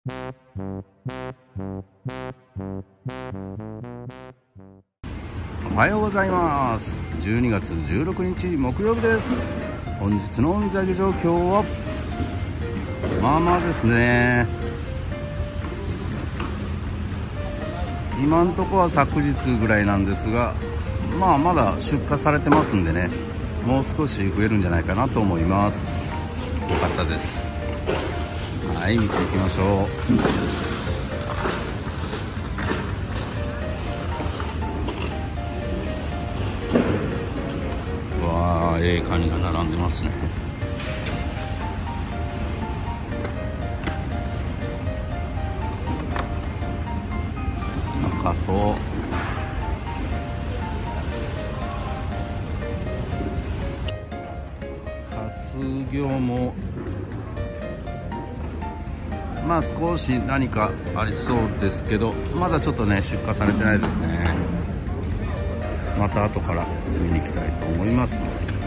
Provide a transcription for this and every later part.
おはようございます。12月16日木曜日です。本日の水揚げ状況はまあまあですね。今のところは昨日ぐらいなんですが、まだ出荷されてますんでね、もう少し増えるんじゃないかなと思います。よかったです。はい、見ていきましょう。わー、カニが並んでますね。高そう。活魚も少し何かありそうですけど、まだちょっとね出荷されてないですね。また後から見に行きたいと思います。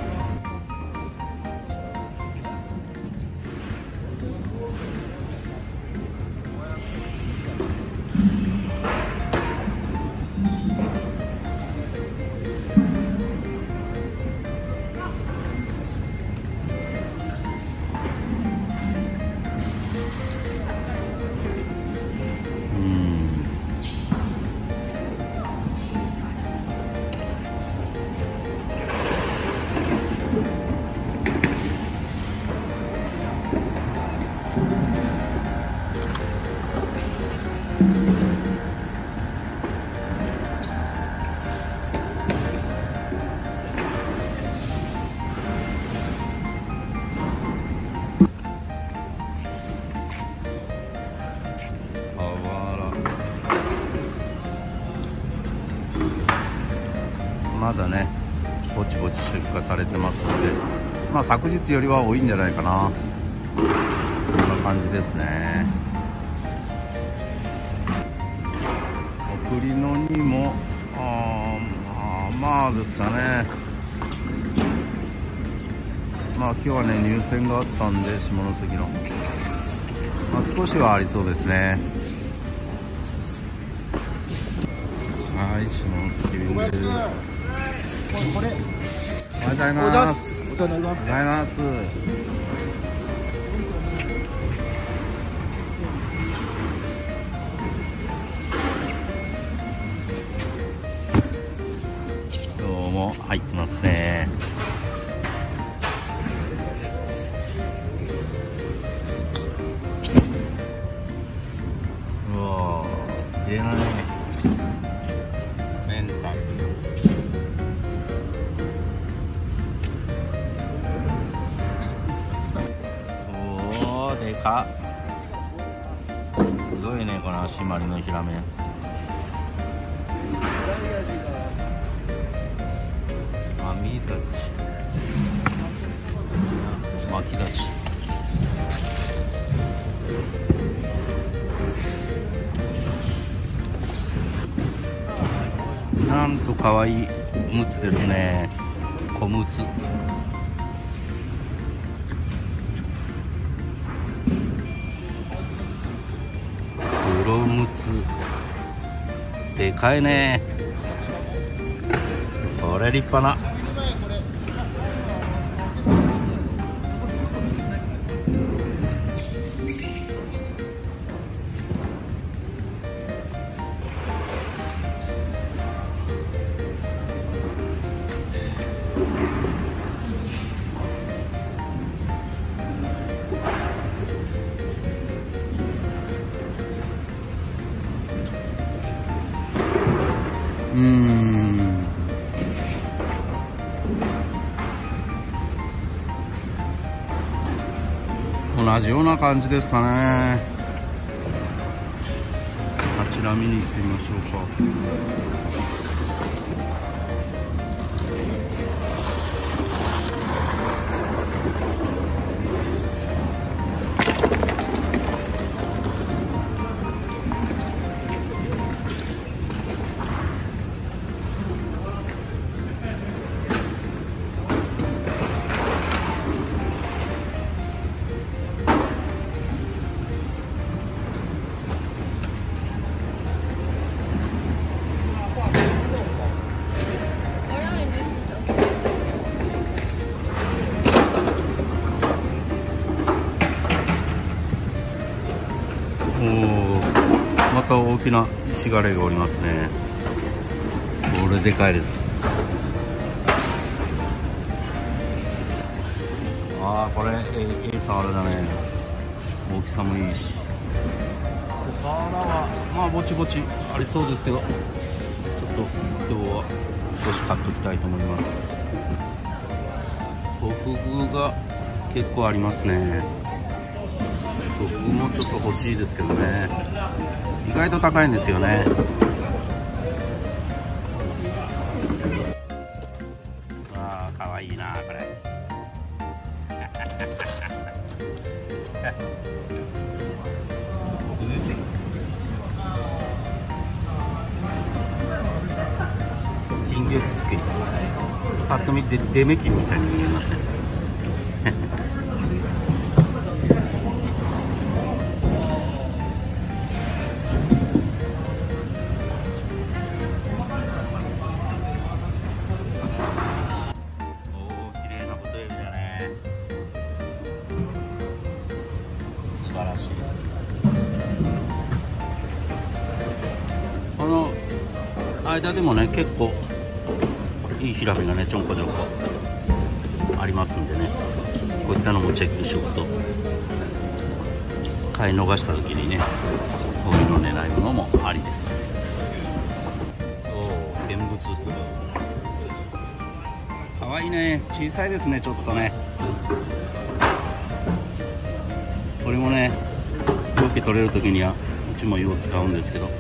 まだねぼちぼち出荷されてますので、昨日よりは多いんじゃないかな。そんな感じですね。送りのにもですかね。今日はね入選があったんで、下関の、少しはありそうですね。はい、下関便です。おはようございます。おはようございます。今日も入ってますね。うわー、綺麗なね明太。でかっ、すごいねこの締まりのヒラメ。網立ち、巻き立ち。なんとかわいいムツですね。小ムツ。黒ムツでかいね。これ立派な。同じような感じですかね。あちら見に行ってみましょうか。 また大きなイシガレイがおりますね。これでかいです。これサワラだね。大きさもいいし、サワラはまあぼちぼちありそうですけど、ちょっと今日は少し買っときたいと思います。トフグが結構ありますね。トフグもちょっと欲しいですけどね、意外と高いんですよね。かわいいなこれ。金魚すくい、パッと見てデメキンみたいに見えますね。綺麗なことエビだね。素晴らしい。この間でもね、結構いいヒラメがねちょんこちょんこありますんでね、こういったのもチェックしておくと、買い逃した時にねこういうの狙い物もありです。見物かわいいね。小さいですね、ちょっとね。これもねよく取れる時にはうちもよう使うんですけど、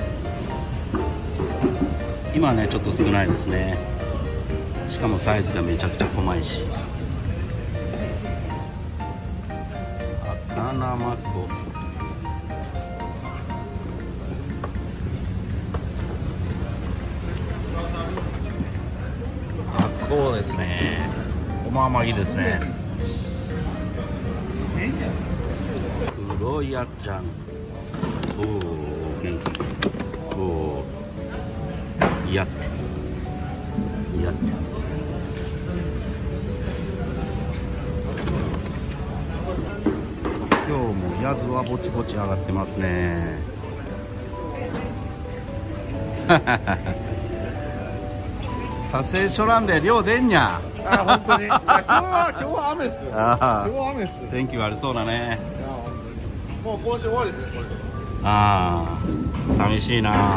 今はねちょっと少ないですね。しかもサイズがめちゃくちゃ細いし。赤ナマコ、こうですね。おままぎですね。黒いやっちゃん。元気。やって。今日もヤズはぼちぼち上がってますね。撮影所なんで量出んにゃ。 本当に。今日は雨っすよ。今日は雨っす。 天気悪そうだね。 もう今週終わりですね、これ。 寂しいな。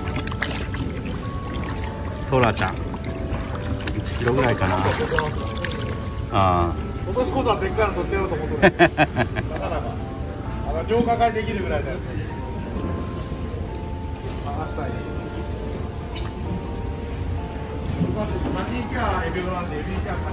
トラちゃん1キロぐらいかな。 今年こそはでっかいの取ってやろうと思ってる。なかなか両抱えできるぐらいだよ。話したい。カニキャエビの話、エビキャカニ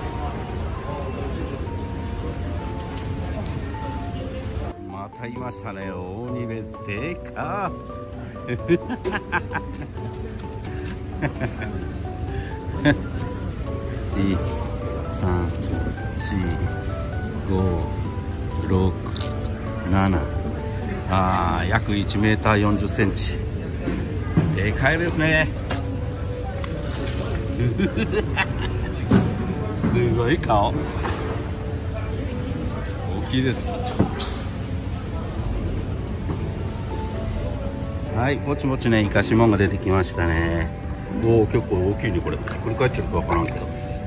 の話。 またいましたね、大ニベでか。2、3、4、5、6、7。約1メーター40センチ。でかいですね。すごい顔。大きいです。はい、ぼちぼちねイカシモンが出てきましたね。結構大きいねこれ。ひっくり返っちゃうか分からんけど。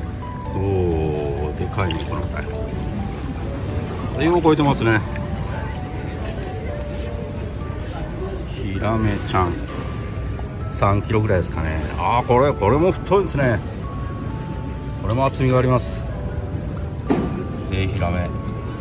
でかいねこのタイプ。よう超えてますね。ヒラメちゃん3キロぐらいですかね。これも太いですね。これも厚みがあります。ヒラメ。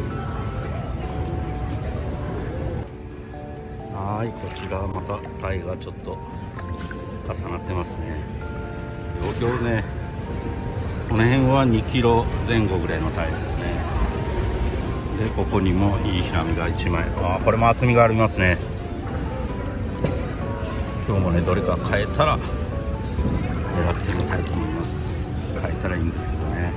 こちらまたタイがちょっと重なってますね。今日ねこの辺は2キロ前後ぐらいのタイですね。でここにもいいヒラメが1枚。これも厚みがありますね。今日もねどれか変えたら狙ってみたいと思います。変えたらいいんですけどね。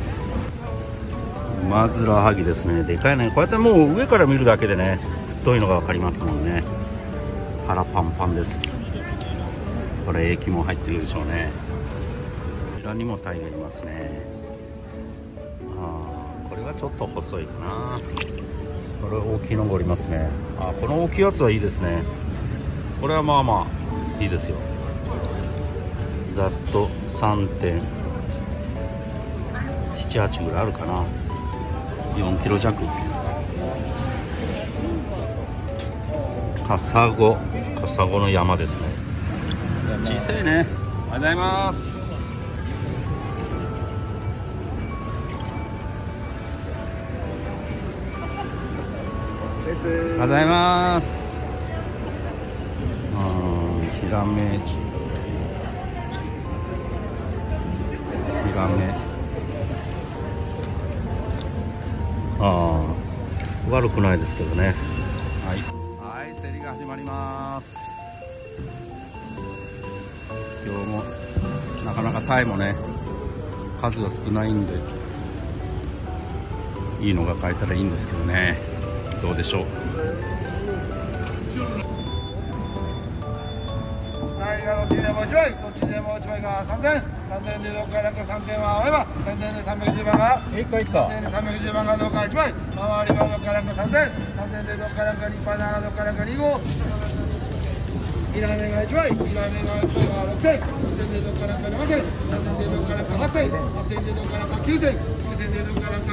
マズラハギですね。でかいね。こうやってもう上から見るだけでね太いのが分かりますもんね。腹パンパンです。これ液も入ってるでしょうね。こちらにもタイがいますね。これはちょっと細いかな。 これ大きいのがおりますね。あ、この大きいやつはいいですね。これはまあまあいいですよ。ざっと 3.78 ぐらいあるかな。4キロ弱。カサゴの山ですね。小さいね。ありがとうございます。ありがとうございます。ヒラメジ、ヒラメ、悪くないですけどね。はい、競りが始まります。今日もなかなかタイもね、数が少ないんでいいのが買えたらいいんですけどね。どうでしょう。 はい、どっちでも1枚、どっちでも1枚が3000、3000でどっかなんか3点は合えば、3000で310番が、3000で310番がどっか1枚、周りはどっかなんか3000、3000でどっかなんか立派などっかなんか2号、ヒラメが1枚、ヒラメが1枚が6000、6000でどっかなんか7000、7000でどっかなんか8000、8000でどっかなんか9000、9000でどっかなんか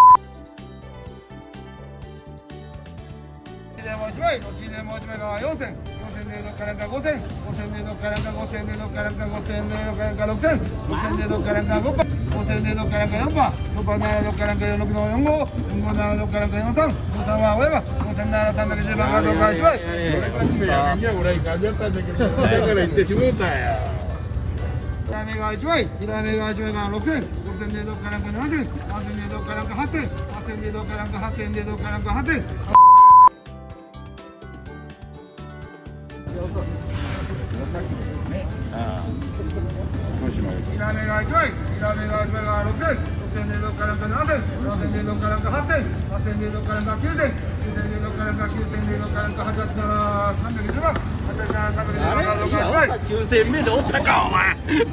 どっちでも1枚が4000、4000でどっかなんか5000、5000でどっかなんか5000でどっかなんか5000でどっかなんか6000、6000でどっかなんか5パ、5000でどっかなんか4パ、4パならどっかなんか46の4号、4号ならどっかなんか43、43は合えば、5000なら310番がどっか1枚。俺感じだったんだけど、だから言ってしまったよ。ヒラメが1枚、ヒラメが1枚が6000、6000でどっかなんか7000、8000でどっかなんか8000、8000でどっかなんか8000でどっかなんか8000。ヒラメが1枚、ヒラメが1枚が6000、6000でどっかなんか7000、7000でどっかなんか8000、8000でどっかなんか9000、9000でどっかなんか9000でどっかなんか88なら310番、88なら310番がどっか1枚。 9000目でおったかお前。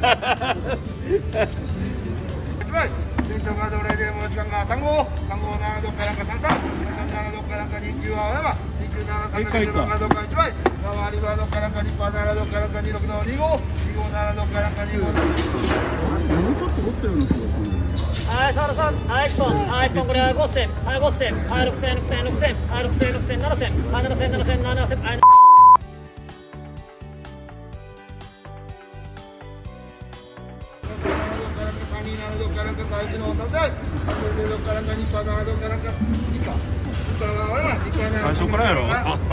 1枚、全長がどれでも時間が3号、3号ならどっかなんか33、33ならどっかなんか29は合えば、29なら310番がどっか1枚。周りはどっかなんか立派ならどっかなんか26の2号、2号ならどっかなんか2号。 もうちょっと持ってるのかはい、澤田さん、はい、1本、はい、1本、これは5000、はい、5000、はい、6000、6000、6000、はい、6000、6000、7000、はい、7000、7000、7000、はい。 最初からやろ。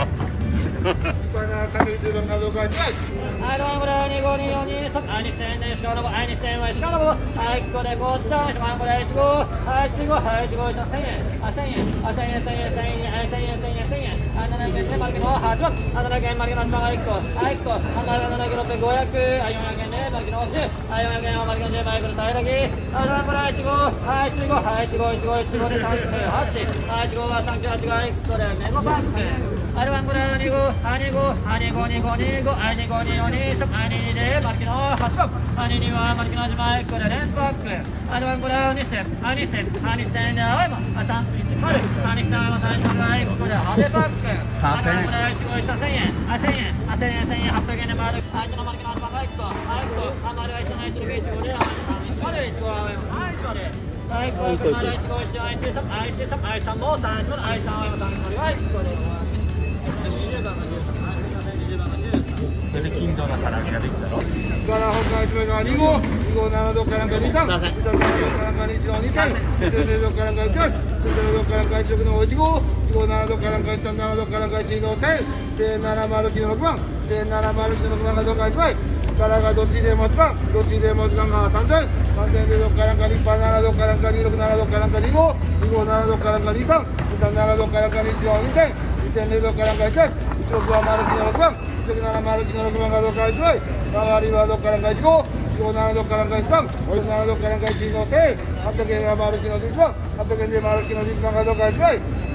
はい、どうもこれは252423、はい、2000円、石川の子、はい、2000円は石川の子、はい、ここでごっちゃん、これ15、はい、15、はい、15、1000円、1000円、1000円、1000円、1000円、1000円、1000円、1000円、はい、700円で、マルケの8番、700円、マルケの8番が1個、はい、1個、700円、600、500、はい、400円で、マルケの50、はい、400円はマルケの10倍、これ大だけ、はい、どうもこれは15、はい、15、はい、15、15、15で38、はい、15は38が1個で、メモバック、はい、どうもこれは25、はい、25、はい、25、25、25、はい、25、25、はい、22で、マルケの8番、はい、22はマルケの10倍、これ連続バック、はい、どうもこれは2000、はい、2000、はい、2000で、はい、310、はい、2000は30倍、これで8バック、はい、どうもこれは15、1000円、はい、1000円、はい、1000円、1000円、800円でマルケ、はい、そのマルケの8番が1個、はい、1個、はい、マルは1の1、6、15で、はい、3、1で、1個は、はい、1個で、はい、これマル1、5、1、はい、13、はい、13、はい、3も3、1、はい、3は3、これは1個です。20番が13、はい、20番が13。これで金土の唐揚げができたろ。 から北海道が2号、2号ならどっかなんか23、2号ならどっかなんか1の2000、2でどっかなんか1、2でどっかなんか1の1号、1号ならどっかなんか1ならどっかなんか1の1000、1709の6番、1709の6番がどっか1枚、からがどっちでも1番、どっちでも1番が3000、3000でどっかなんか立派ならどっかなんか26ならどっかなんか2号、2号ならどっかなんか23、23ならどっかなんか1の2000、2000でどっかなんか1、16はマルキの6番、16ならマルキの6番がどっか1枚、周りはどっかなんか1号、1号ならどっかなんか13、1ならどっかなんか1の1000、800円はマルキの11番、800円でマルキの11番がどっか1枚、で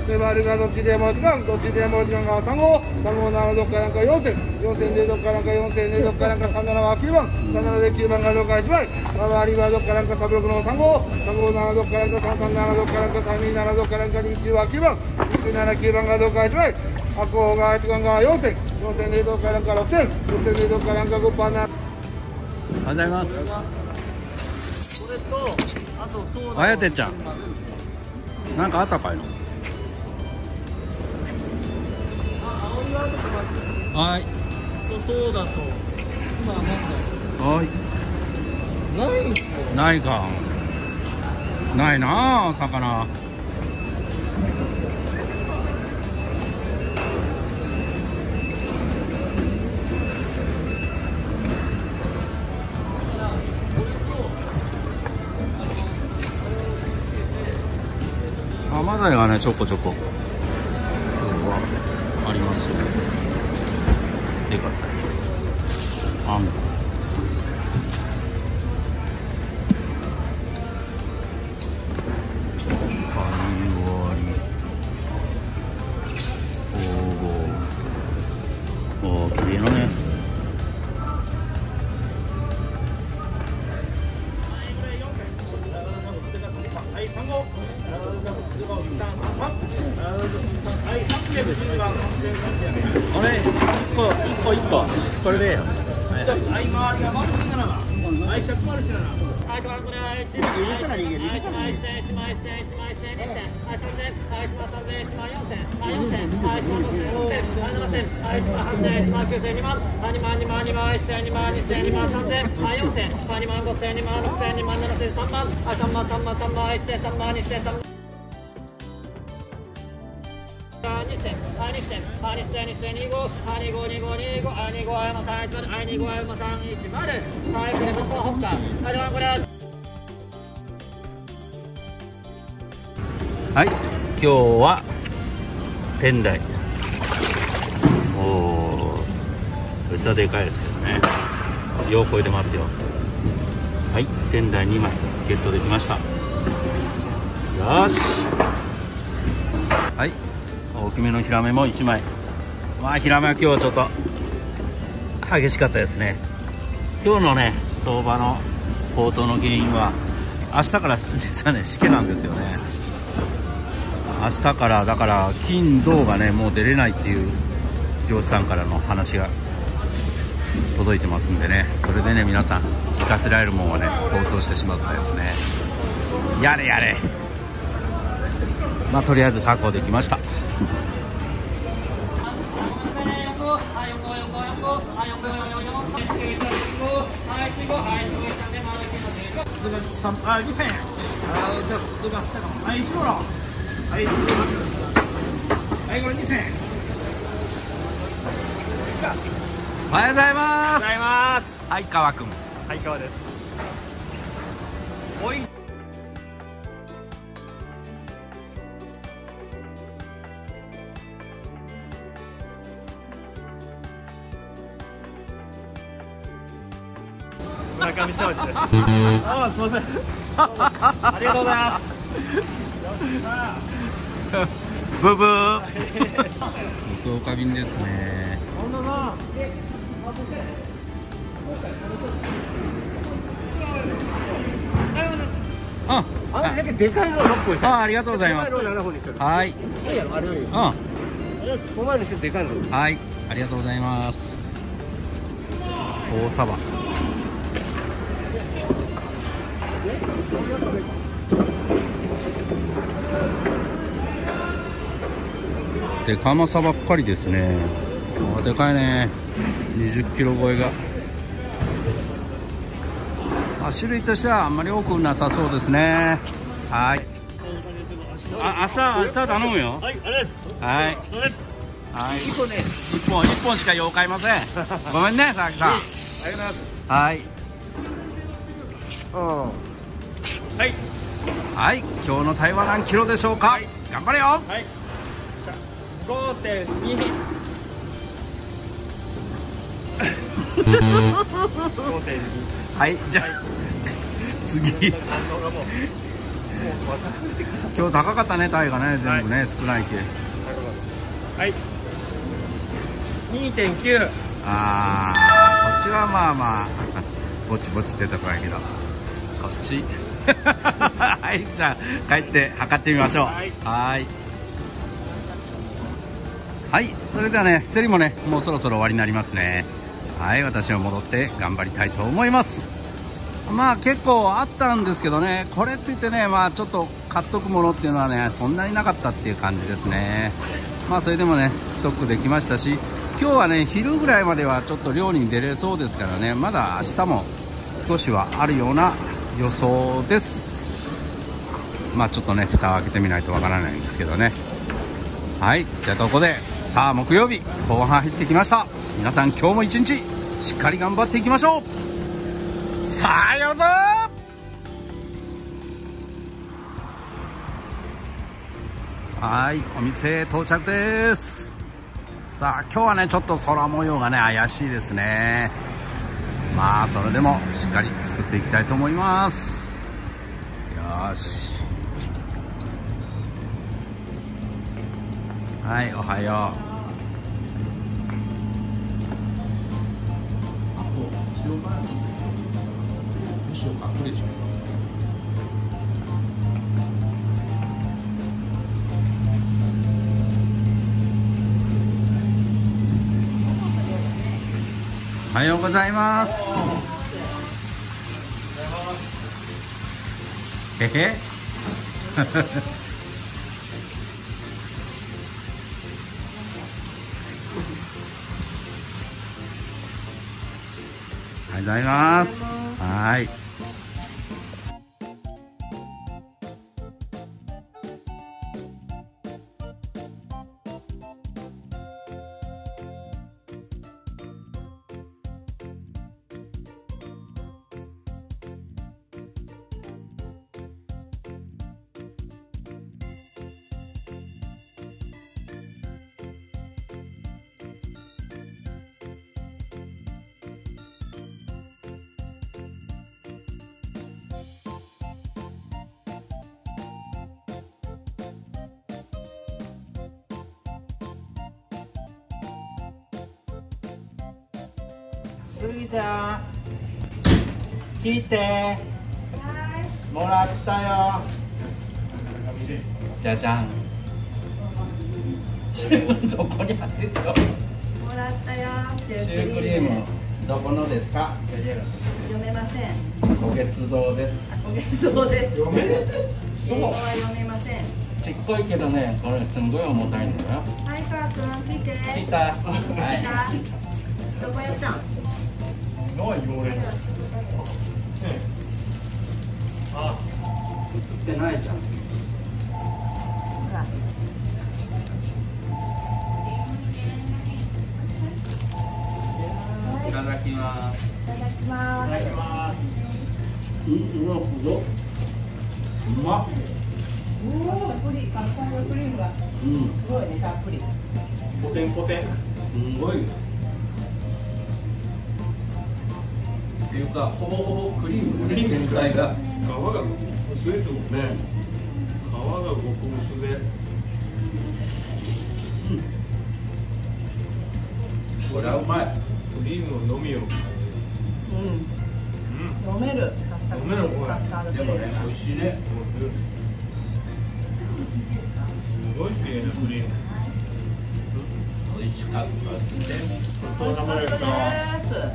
粘りがどっちでも時間、どっちでも時間が3号、3号7どっかなんか4点、4点でどっかなんか4点でどっかなんか37は9番、37で9番がどっか1枚、回りはどっかなんか36の3号、3号7どっかなんか337どっかなんか327どっかなんか20は9番、27、9番がどっか1枚、白鵬が1番が4点、4点でどっかなんか6点、6点でどっかなんか5番な。 おはようございます。 これと、あとソーダ。 あやてっちゃん。なんかあったかいの。はい。 ソーダと、今なんはい。 だよ。ないんすか。 ないか。ないなあ、魚。マダイがねちょこちょこ今日はありますね。でかったです。あんこ。カニ割り。おお、綺麗なね。あれ、一個これで。はい、今日は天台。おお、めっちゃでかいですけどね。よう超えてますよ。はい、天台2枚ゲットできました。よし。はい、大きめのヒラメも1枚。まあヒラメは今日はちょっと激しかったですね。今日のね相場の高騰の原因は明日から実はねしけなんですよね。明日からだから金土がねもう出れないっていう漁師さんからの話が届いてますんでね、それでね皆さん行かせられるもんはね高騰してしまったですね。やれやれ。まあとりあえず確保できました。 はい、これ2000円。 おはようございます。 おはようございます。 はい、川くん。 はい、川です。おい。村上庄司です。ああ、すみません。ありがとうございます。 ブブー。福岡便ですね。あ、 あれだけでかいの6本。 ありがとうございます。はい。 お前にしてでかいの。 はい、ありがとうございます。大サバ。でかまさばっかりですね。あ、でかいね。20キロ超えが。種類としてはあんまり多くなさそうですね。はい。明日頼むよ。 はい、ありがとうございます。 はい。はい。一本しかよう買いません。ごめんね、佐々木さん。 ありがとうございます。 はい。 はい。 はい、今日のタイは何キロでしょうか。はい、頑張れよ。はい。 5.2。 はい、じゃあ次。 今日高かったね、タイがね、全部ね、少ないけ。 はい。2.9。 ああ、こっちはまあまあぼちぼちってとこやけど、こっちはい、じゃあ帰って測ってみましょう。はいはい、それではね、競りもね、もうそろそろ終わりになりますね。はい、私は戻って頑張りたいと思います。まあ結構あったんですけどね、これって言ってね、まあちょっと買っとくものっていうのはね、そんなになかったっていう感じですね。まあそれでもね、ストックできましたし、今日はね、昼ぐらいまではちょっと漁に出れそうですからね、まだ明日も少しはあるような予想です。まあちょっとね、蓋を開けてみないとわからないんですけどね。はい、じゃあここで、さあ木曜日後半入ってきました。皆さん今日も一日しっかり頑張っていきましょう。さあやるぞ。はい、お店到着です。さあ今日はね、ちょっと空模様がね怪しいですね。まあそれでもしっかり作っていきたいと思います。よし、はい、おはよう。あと後ろからちょっと後ろ隠れちゃう。おはようございます。へへおはようございます。はい。 すぎちゃん、聞いて。もらったよ。じゃじゃん。どこに貼ってるの？もらったよ。 シュークリーム、どこのですか？ 読めません。 古月堂です。 お月堂です。 読める？ 英語は読めません。 ちっこいけどね、これすんごい重たいんだよ。 はい、かーくん、来て。 来た。はい。 どこやったん？ ないよ俺。あ、映ってないじゃん。 ほら。 いただきます。 いただきます。 いただきます。うわ、すごっ。うまっ。 カスタードクリームがすごいね、たっぷり。 ポテンポテン。すごい。っていうか、ほぼほぼクリーム全体が。 皮が薄いですもんね。皮がごく薄で。 これはうまい。 クリームのみを。 飲めるカスタードクリーム。カスタードクリーム。 でもね、美味しいね。 すごい綺麗なクリーム。 美味しかったですね。 お疲れ様です。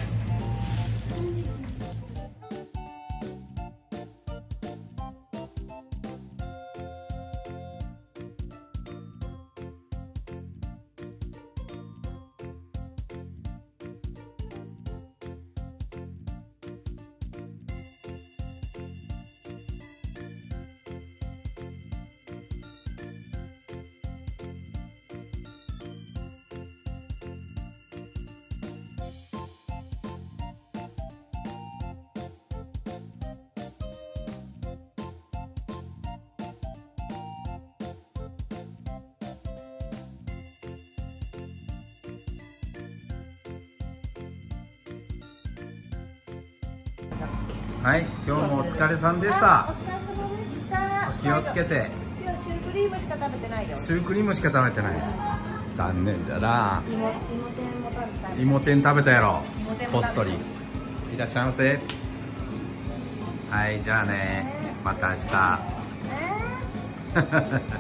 はい、今日もお疲れさんでした。 お疲れ様でした。 気をつけて。 今日シュークリームしか食べてないよ。 シュークリームしか食べてない。残念じゃな。 芋天も食べたい。 芋天食べたやろ芋天。も食べたこっそり。いらっしゃいませ。はい、じゃあね。また明日。 ありがとう。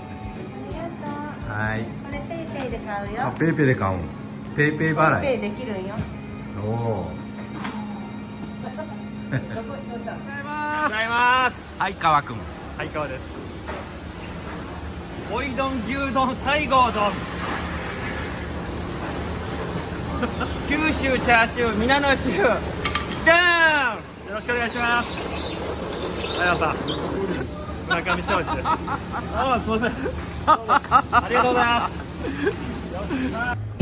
はい。 これペイペイで買うよ。 あ、ペイペイで買うん。ペイペイ払い。 ペイペイできるんよ。 おお。 ございます。 はい、川くん。 はい、川です。おいどん牛丼西郷丼。九州チャーシュー皆の州。ダーン。よろしくお願いします。あやさん。村上庄司です。ああ、すみません。ありがとうございます。